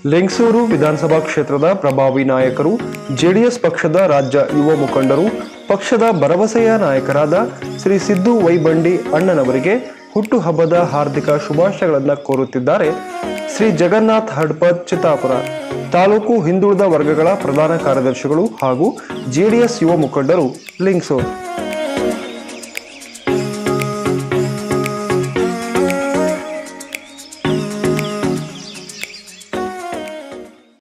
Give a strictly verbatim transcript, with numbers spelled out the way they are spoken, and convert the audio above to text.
ಲಿಂಗಸೂರು ವಿಧಾನಸಭಾ ಕ್ಷೇತ್ರದ ಪ್ರಭಾವಿ ನಾಯಕರು, ಜೆಡಿಎಸ್ ಪಕ್ಷದ ರಾಜ್ಯ ಯುವ ಮುಖಂಡರು, ಪಕ್ಷದ ಭರವಸೆಯ ನಾಯಕರಾದ ಶ್ರೀ ಸಿದ್ದು ವೈ ಬಂಡಿ ಅಣ್ಣನವರಿಗೆ ಹುಟ್ಟುಹಬ್ಬದ ಹಾರ್ದಿಕ ಶುಭಾಶಯಗಳನ್ನು ಕೋರುತ್ತಿದ್ದಾರೆ ಶ್ರೀ ಜಗನ್ನಾಥ್ ಹಡ್ಪದ್ ಚಿತ್ತಾಪುರ ತಾಲೂಕು ಹಿಂದುಳಿದ ವರ್ಗಗಳ ಪ್ರಧಾನ ಕಾರ್ಯದರ್ಶಿಗಳು ಹಾಗೂ ಜೆಡಿಎಸ್ ಯುವ ಮುಖಂಡರು ಲಿಂಗಸೂರು.